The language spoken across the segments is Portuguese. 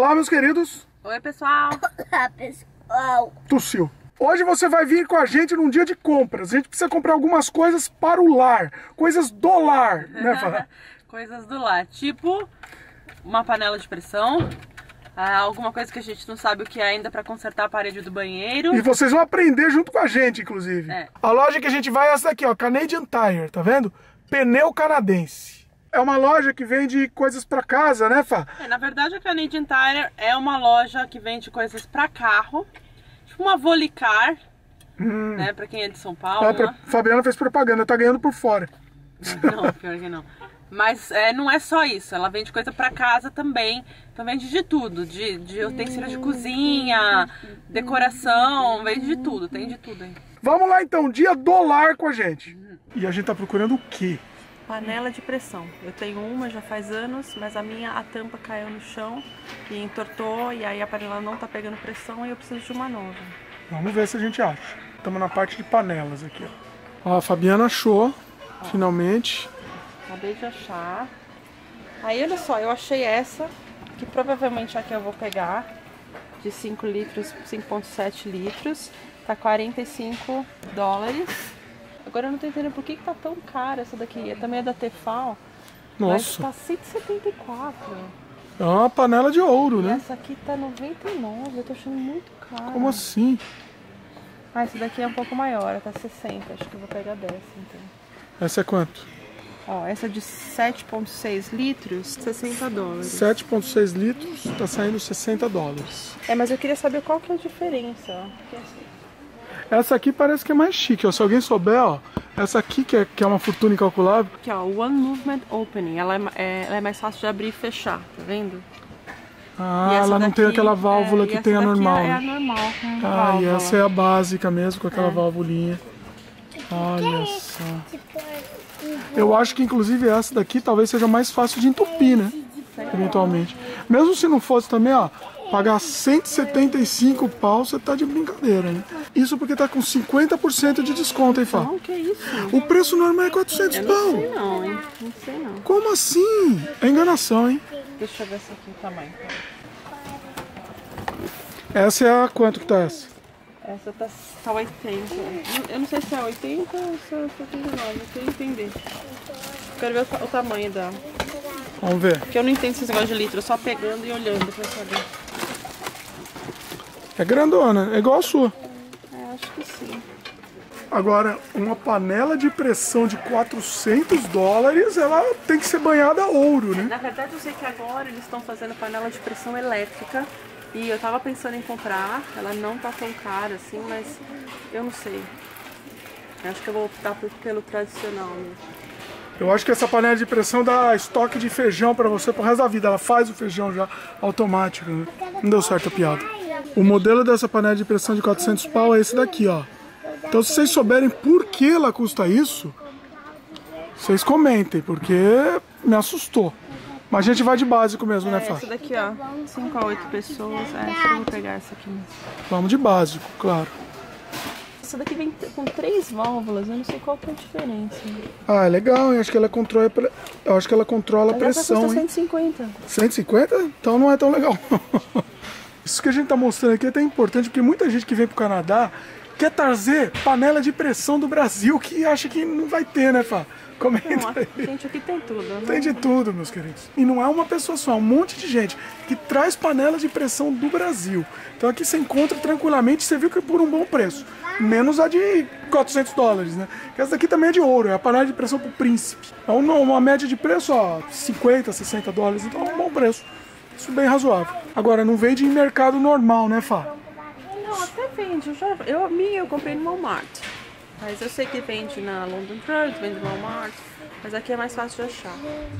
Olá, meus queridos. Oi, pessoal. Olá, pessoal. Tossiu. Hoje você vai vir com a gente num dia de compras. A gente precisa comprar algumas coisas para o lar. Coisas do lar, né, Fá? Coisas do lar. Tipo, uma panela de pressão. Alguma coisa que a gente não sabe o que é ainda para consertar a parede do banheiro. E vocês vão aprender junto com a gente, inclusive. É. A loja que a gente vai é essa daqui, ó. Canadian Tire, tá vendo? Pneu canadense. É uma loja que vende coisas para casa, né, Fá? Na verdade, a Canadian Tire é uma loja que vende coisas para carro. Tipo uma Volicar, né? Pra quem é de São Paulo. Né? Fabiana fez propaganda, tá ganhando por fora. Não, pior que não. Mas não é só isso, ela vende coisa pra casa também. Então vende de tudo, de utensílios de cozinha, decoração, vende de tudo, tem de tudo aí. Vamos lá então, dia do lar com a gente. E a gente tá procurando o quê? Panela de pressão. Eu tenho uma já faz anos, mas a tampa caiu no chão e entortou, e aí a panela não tá pegando pressão e eu preciso de uma nova. Vamos ver se a gente acha. Estamos na parte de panelas aqui, ó. Ó, a Fabiana achou, finalmente. Acabei de achar. Aí olha só, eu achei essa, que provavelmente é a que eu vou pegar, de 5 litros, 5,7 litros. Tá $45. Agora eu não tô entendendo por que tá tão cara essa daqui. Também é da Tefal. Nossa. Mas tá 174. É uma panela de ouro, né? Essa aqui tá 99, eu tô achando muito caro. Como assim? Essa daqui é um pouco maior, tá 60. Acho que eu vou pegar dessa, então. Essa é quanto? Ó, essa de 7,6 litros, $60. 7,6 litros, tá saindo $60. Mas eu queria saber qual que é a diferença, ó. Porque assim... Essa aqui parece que é mais chique, ó. Se alguém souber, ó. Essa aqui que é uma fortuna incalculável. Aqui, ó, One Movement Opening. Ela é mais fácil de abrir e fechar, tá vendo? Ah, ela não tem aquela válvula que tem a normal. É a normal. Ah, e essa é a básica mesmo, com aquela válvulinha. Olha só. Eu acho que inclusive essa daqui talvez seja mais fácil de entupir, né? Eventualmente. Mesmo se não fosse também, ó. Pagar 175 pau, você tá de brincadeira, né? Isso porque tá com 50% de desconto, hein, Fá? Não, que isso? O preço normal é 400 pau. Não sei não, hein? Não sei não. Como assim? É enganação, hein? Deixa eu ver essa aqui o tamanho. Essa é a... Quanto que tá essa? Essa tá 80. Eu não sei se é 80 ou se é 79. Eu queria entender. Quero ver o tamanho dela. Vamos ver. Porque eu não entendo esses negócios de litro, só pegando e olhando pra saber. É grandona, é igual a sua. Acho que sim. Agora, uma panela de pressão de $400, ela tem que ser banhada a ouro, né? Na verdade, eu sei que agora eles estão fazendo panela de pressão elétrica. E eu tava pensando em comprar. Ela não tá tão cara assim, mas eu não sei. Eu acho que eu vou optar pelo tradicional mesmo. Eu acho que essa panela de pressão dá estoque de feijão pra você pro resto da vida. Ela faz o feijão já automático, né? Não deu certo a piada. O modelo dessa panela de pressão de 400 pau é esse daqui, ó. Então se vocês souberem por que ela custa isso, vocês comentem, porque me assustou. Mas a gente vai de básico mesmo, né, Fá? Essa daqui, ó, 5 a 8 pessoas. Acho que eu vou pegar essa aqui mesmo. Vamos de básico, claro. Essa daqui vem com 3 válvulas, eu não sei qual que é a diferença. Ah, é legal, eu acho que ela controla, a pressão, custa hein? 150. 150? Então não é tão legal. Isso que a gente tá mostrando aqui é até importante, porque muita gente que vem pro Canadá quer trazer panela de pressão do Brasil, que acha que não vai ter, né, Fá? Comenta aí. Gente, aqui tem tudo, né? Tem de tudo, meus queridos. E não é uma pessoa só, é um monte de gente que traz panelas de pressão do Brasil. Então aqui você encontra tranquilamente, você viu que por um bom preço. Menos a de $400, né? Essa daqui também é de ouro, é a panela de pressão pro príncipe. É uma média de preço, ó, $50, $60, então é um bom preço. Isso bem razoável. Agora, não vende em mercado normal, né, Fá? Não, até vende. A minha eu comprei no Walmart. Mas eu sei que vende na London Drugs, vende no Walmart. Mas aqui é mais fácil de achar.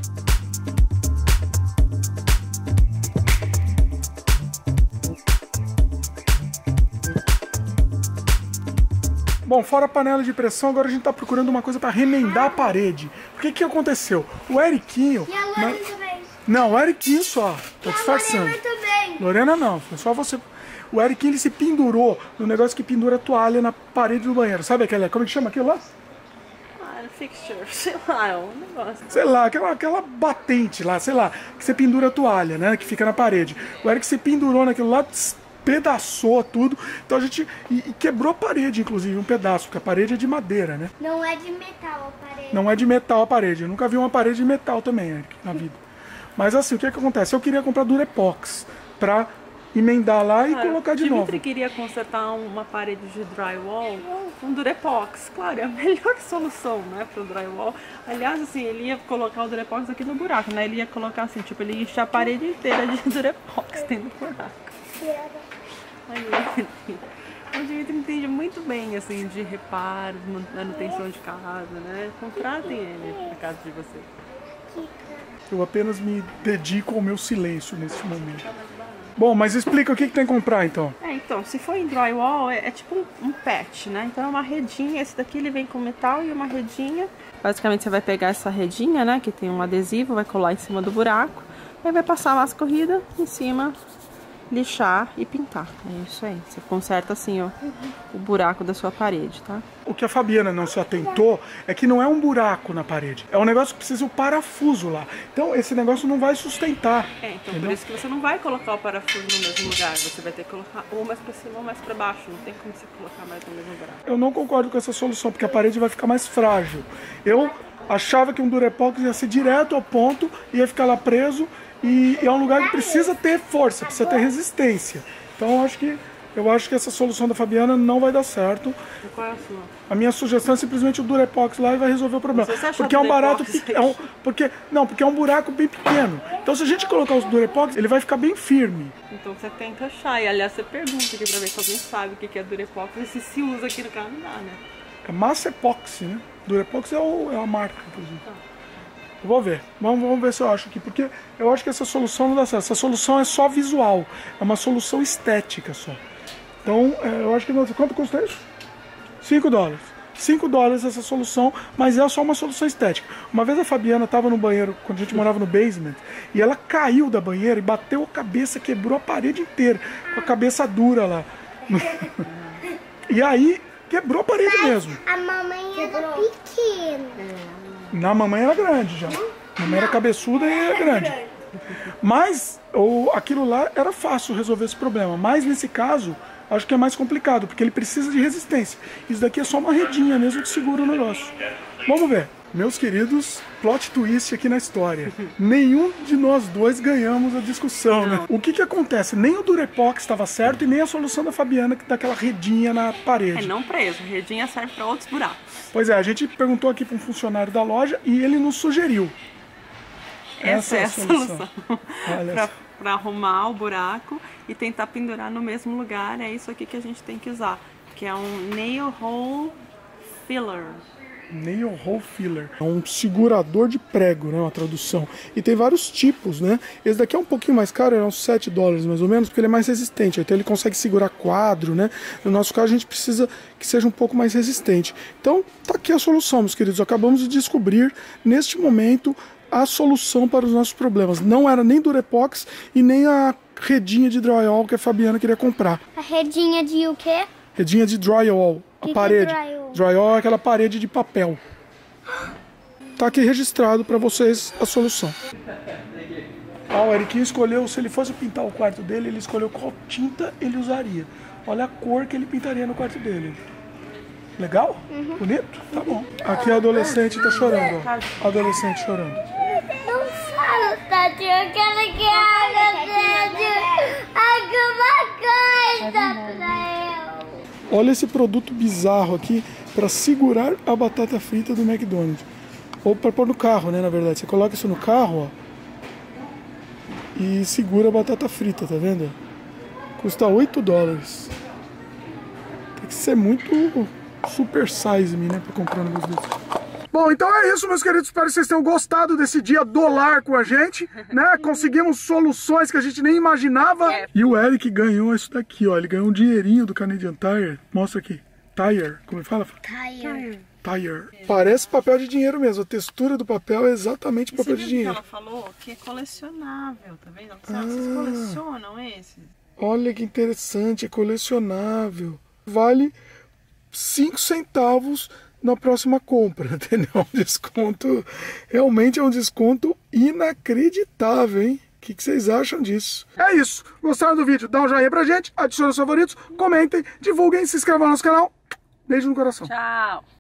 Bom, fora a panela de pressão, agora a gente tá procurando uma coisa para remendar a parede. O que aconteceu? O Eriquinho... E a Lorena também. Não, o Eriquinho só. Tá disfarçando. A Lorena também. Lorena não, foi só você... O Eriquinho, ele se pendurou no negócio que pendura a toalha na parede do banheiro. Sabe aquela... Como é que chama aquilo lá? fixture, sei lá, é um negócio. Sei lá, aquela batente lá, sei lá, que você pendura a toalha, né? Que fica na parede. O Eric se pendurou naquilo lá, despedaçou tudo. Então a gente. E quebrou a parede, inclusive, um pedaço, porque a parede é de madeira, né? Não é de metal a parede. Não é de metal a parede. Eu nunca vi uma parede de metal também, Eric, na vida. Mas assim, o que acontece? Eu queria comprar Durepox pra emendar lá e colocar de novo. Dimitri queria consertar uma parede de drywall com Durepox. Claro, é a melhor solução, né, para o drywall. Aliás, assim, ele ia colocar o Durepox aqui no buraco, né? Ele ia colocar assim, tipo, ele ia encher a parede inteira de Durepox dentro do buraco. Aí, o Dimitri entende muito bem, assim, de reparos, manutenção de casa, né? Contratem ele para casa de vocês. Eu apenas me dedico ao meu silêncio nesse momento. Bom, mas explica o que tem que comprar então. Então, se for em drywall, é tipo um patch, né? Então é uma redinha, esse daqui ele vem com metal e uma redinha. Basicamente você vai pegar essa redinha, né, que tem um adesivo, vai colar em cima do buraco. Aí vai passar a massa corrida em cima, lixar e pintar. É isso aí, você conserta assim, ó, o buraco da sua parede, tá? O que a Fabiana não se atentou é que não é um buraco na parede. É um negócio que precisa o parafuso lá. Então esse negócio não vai sustentar. Então entendeu? por isso que você não vai colocar o parafuso no mesmo lugar. Você vai ter que colocar ou mais pra cima ou mais pra baixo. Não tem como você colocar mais no mesmo buraco. Eu não concordo com essa solução, porque a parede vai ficar mais frágil. Eu achava que um Durepox ia ser direto ao ponto, ia ficar lá preso, e é um lugar que precisa ter força, precisa ter resistência. Então eu acho que essa solução da Fabiana não vai dar certo. E qual é a sua? A minha sugestão é simplesmente o Durepox lá e vai resolver o problema. Você achou porque é um barato Durepox? porque é um buraco bem pequeno. Então se a gente colocar os Durepox, ele vai ficar bem firme. Então você tenta achar. E aliás, você pergunta aqui pra ver se alguém sabe o que é Durepox e se usa aqui no Canadá, né? É massa epóxi, né? Durepox é a marca, inclusive. Eu vou ver. Vamos ver se eu acho aqui. Porque eu acho que essa solução não dá certo. Essa solução é só visual. É uma solução estética só. Então, eu acho que... Quanto custa isso? $5. $5 essa solução, mas é só uma solução estética. Uma vez a Fabiana estava no banheiro, quando a gente morava no basement, e ela caiu da banheira e bateu a cabeça, quebrou a parede inteira, com a cabeça dura lá. E aí, quebrou a parede mesmo. A mamãe era pequena. Na mamãe era grande já. A mamãe era cabeçuda e era grande. Mas aquilo lá era fácil resolver esse problema. Mas nesse caso, acho que é mais complicado, porque ele precisa de resistência. Isso daqui é só uma redinha mesmo que segura o negócio. Vamos ver. Meus queridos, plot twist aqui na história. Nenhum de nós dois ganhamos a discussão, né? O que acontece? Nem o Durepox estava certo e nem a solução da Fabiana, que dá aquela redinha na parede. Não preso. Redinha serve para outros buracos. Pois é, a gente perguntou aqui para um funcionário da loja e ele nos sugeriu. Essa é a solução. Para arrumar o buraco e tentar pendurar no mesmo lugar. É isso aqui que a gente tem que usar, que é um nail hole filler. Nail hole filler. É um segurador de prego, né? Uma tradução. E tem vários tipos, né? Esse daqui é um pouquinho mais caro, é uns $7 mais ou menos, porque ele é mais resistente. Então ele consegue segurar quadro, né? No nosso caso a gente precisa que seja um pouco mais resistente. Então tá aqui a solução, meus queridos. Acabamos de descobrir neste momento a solução para os nossos problemas. Não era nem Durepox e nem a redinha de drywall que a Fabiana queria comprar. A redinha de o quê? Redinha de drywall. A parede. Drywall é aquela parede de papel. Tá aqui registrado para vocês a solução. O Eriquinho escolheu, se ele fosse pintar o quarto dele, ele escolheu qual tinta ele usaria. Olha a cor que ele pintaria no quarto dele. Legal? Bonito? Tá bom. Aqui a adolescente tá chorando, ó. Adolescente chorando. Não fala, Tadinho, eu quero que alguma coisa pra eu. Olha esse produto bizarro aqui para segurar a batata frita do McDonald's. Ou para pôr no carro, né, na verdade. Você coloca isso no carro, ó, e segura a batata frita, tá vendo? Custa $8. Tem que ser muito super size me, né, para comprar um negócio desse. Bom, então é isso, meus queridos. Espero que vocês tenham gostado desse dia do lar com a gente, né? Conseguimos soluções que a gente nem imaginava. E o Eric ganhou isso daqui, ó. Ele ganhou um dinheirinho do Canadian Tire. Mostra aqui. Tire. Como fala? Tire. Tire. Parece papel de dinheiro mesmo. A textura do papel é exatamente papel de dinheiro. Ela falou que é colecionável, tá vendo? Vocês colecionam esse? Olha que interessante. É colecionável. Vale 5 centavos na próxima compra, entendeu? Um desconto, realmente é um desconto inacreditável, hein? O que vocês acham disso? É isso. Gostaram do vídeo? Dá um joinha pra gente, adicione os favoritos, comentem, divulguem, se inscrevam no nosso canal. Beijo no coração. Tchau.